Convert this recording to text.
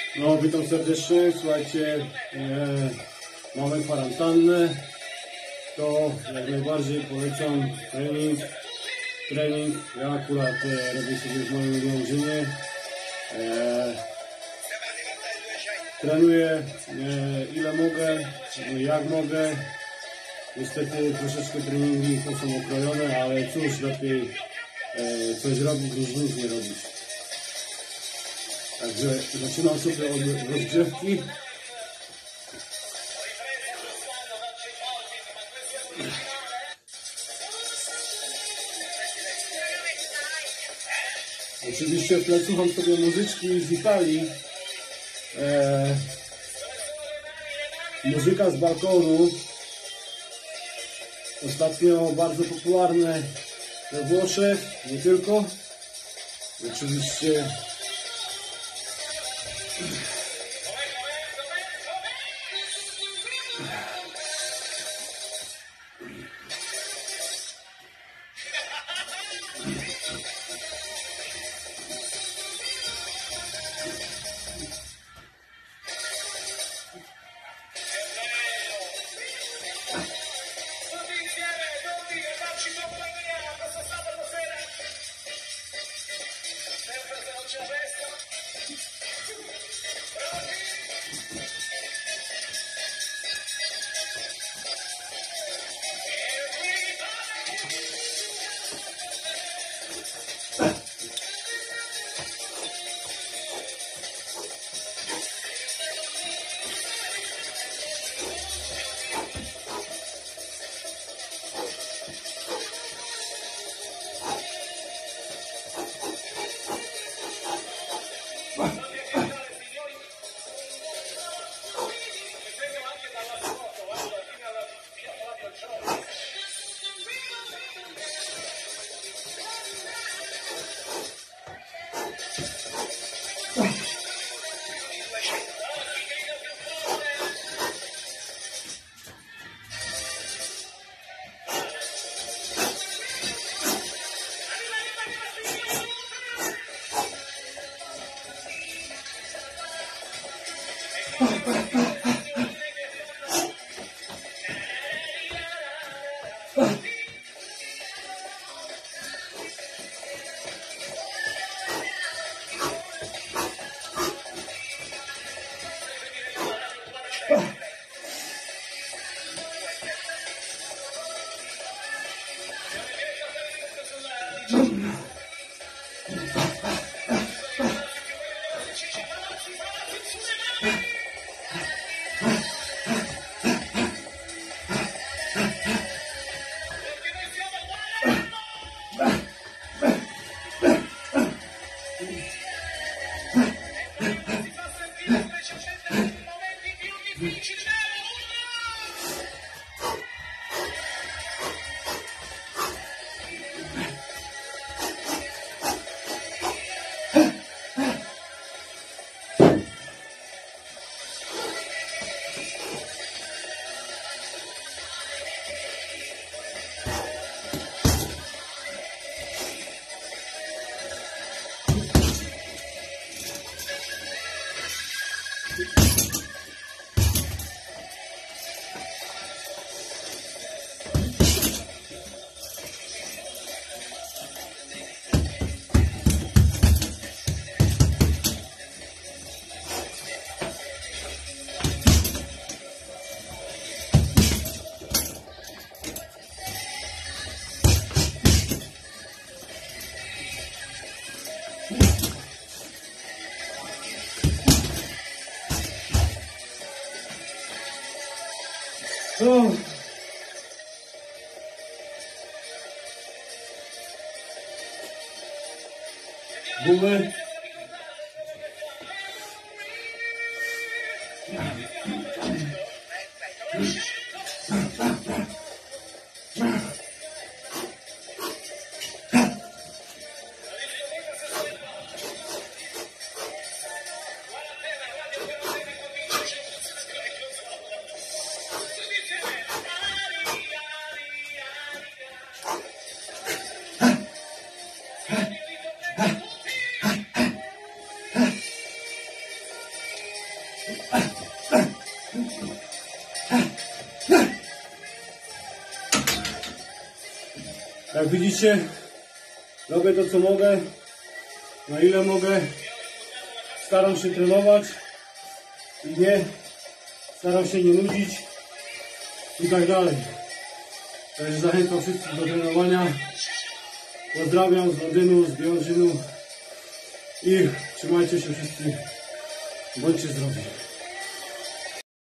No, witam serdecznie, słuchajcie, mamy kwarantannę, to jak najbardziej polecam trening, ja akurat robię sobie w moim rodzinnie, trenuję ile mogę, jak mogę, niestety troszeczkę treningi to są okrojone, ale cóż, lepiej coś robić niż nic nie robić. Także zaczynam sobie od rozgrzewki. Oczywiście w tle słucham sobie muzyczki z Italii. Muzyka z balkonu. Ostatnio bardzo popularne we Włoszech, nie tylko. Oczywiście gumy. Jak widzicie, robię to co mogę, na ile mogę, staram się trenować i staram się nie nudzić i tak dalej. Także zachęcam wszystkich do trenowania. Pozdrawiam z Londynu, z Białorzynu i trzymajcie się wszyscy, bądźcie zdrowi.